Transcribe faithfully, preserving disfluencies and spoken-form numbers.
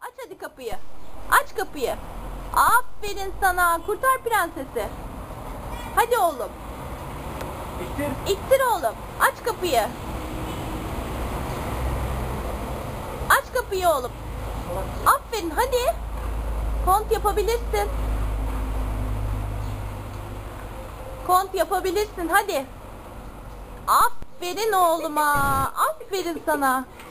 Aç hadi kapıyı. Aç kapıyı. Aferin sana. Kurtar prensesi. Hadi oğlum. İttir. İttir oğlum. Aç kapıyı. Aç kapıyı oğlum. Aferin hadi. Kont yapabilirsin. Kont yapabilirsin hadi. Aferin oğluma. Aferin sana.